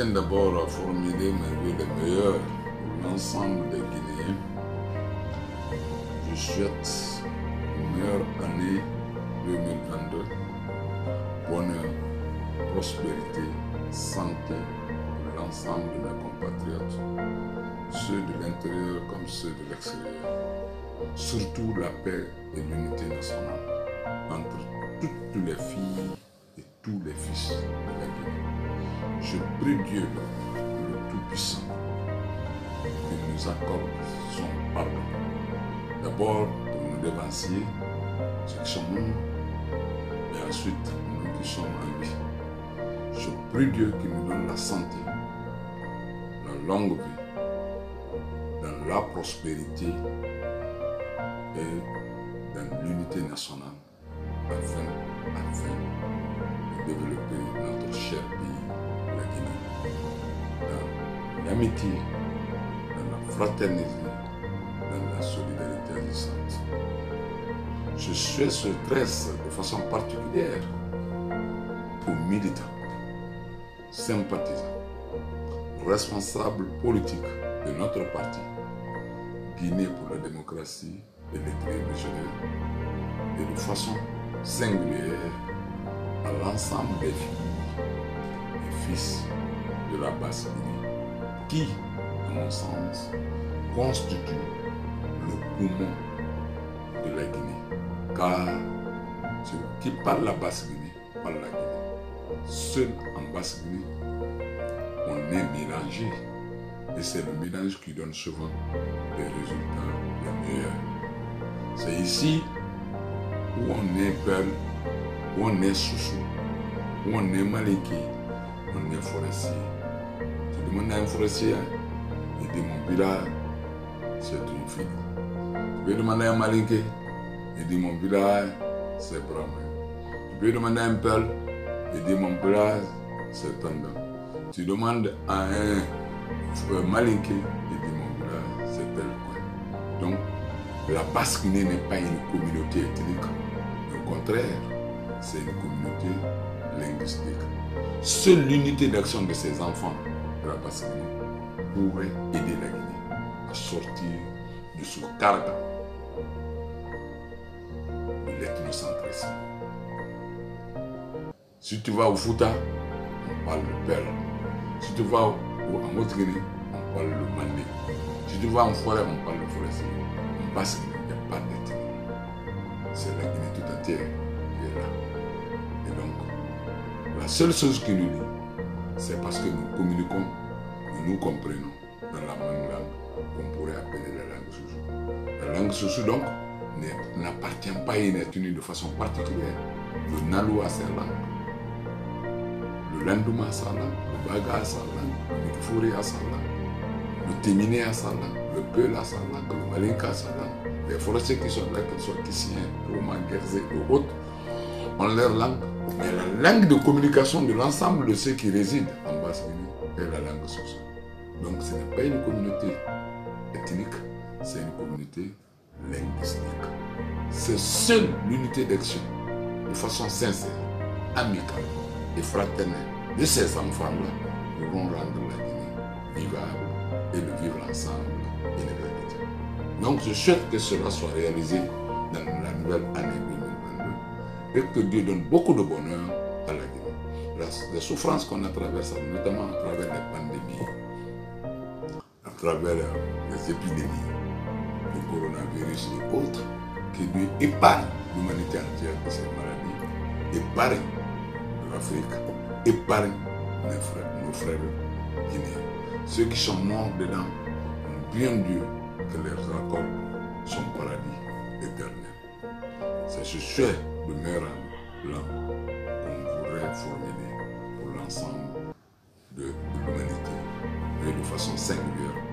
tiens d'abord à formuler mes vœux les meilleurs pour l'ensemble des Guinéens. Je souhaite une meilleure année 2022, bonheur, prospérité, santé pour l'ensemble de mes compatriotes, ceux de l'intérieur comme ceux de l'extérieur. Surtout la paix et l'unité nationale entre toutes les filles et tous les fils de la Guinée. Je prie Dieu, le Tout-Puissant, qu'il nous accorde son pardon. D'abord pour nos dévanciers, ceux qui sont morts, et ensuite nous qui sommes en vie. Je prie Dieu qu'il nous donne la santé, la longue vie, dans la prospérité et dans l'unité nationale, afin de développer notre cher pays, la Guinée, dans l'amitié, dans la fraternité, dans la solidarité agissante. Je souhaite ce stress de façon particulière aux militants, sympathisants, responsables politiques de notre parti, Guinée pour la démocratie et l'équilibre régional, et de façon singulière à l'ensemble des filles et fils de la Basse-Guinée, qui, à mon sens, constitue le poumon de la Guinée. Car ceux qui parlent la Basse-Guinée parlent la Guinée. Seul en Basse-Guinée, on est mélangé. Et c'est le mélange qui donne souvent les résultats les meilleurs. C'est ici où on est Peul, où on est Soussou, où on est Maliki, on est forestier. Tu demandes à un forestier, il dit mon village, c'est une fille. Tu peux demander à un Maliki, il dit mon village, c'est Brahma. Tu peux demander à un Peul, il dit mon village, c'est Tanda. Tu demandes à un Maliki, il dit mon village, c'est tel coin. Donc, la Basse-Guinée n'est pas une communauté ethnique. Au contraire, c'est une communauté linguistique. Seule l'unité d'action de ces enfants de la Basse-Guinée pourrait aider la Guinée à sortir de ce carcan de l'ethnocentrisme. Si tu vas au Fouta, on parle de Peul. Si tu vas en Haute-Guinée, on parle de Mandé. Si tu vas en forêt, on parle de forestier. En Basse-Guinée, il n'y a pas d'ethnie. C'est la Guinée tout entière qui est là. Et donc, la seule chose qui nous lie, c'est parce que nous communiquons, nous comprenons dans la même langue qu'on pourrait appeler la langue Soussou. La langue Soussou, donc, n'appartient pas à une ethnie de façon particulière. Le Nalou a sa langue, le Landouma a sa langue, le Baga a sa langue, le Mikfouri a sa langue, le Téminé a sa langue, le Peul a sa langue, le Malinka a sa langue. Les forestiers qui sont là, qu'ils soient Kissiens, Romains, Guerzé et autres, ont leur langue. Mais la langue de communication de l'ensemble de ceux qui résident en Basse-Guinée est la langue Soussou. Donc ce n'est pas une communauté ethnique, c'est une communauté linguistique. C'est seule l'unité d'action, de façon sincère, amicale et fraternelle de ces enfants-là pourront rendre la Guinée vivable et le vivre ensemble inégalité. Donc je souhaite que cela soit réalisé dans la nouvelle année 2022 et que Dieu donne beaucoup de bonheur à la Guinée. Les souffrances qu'on a traversées, notamment à travers les pandémies, à travers les épidémies, le coronavirus et autres, qui lui épargne l'humanité entière de ces maladies, épargne l'Afrique, épargne nos frères guinéens. Ceux qui sont morts dedans ont bien Dieu que leur accorde son paradis éternel. C'est ce souhait de meilleur là qu'on voudrait formuler pour l'ensemble de l'humanité et de façon singulière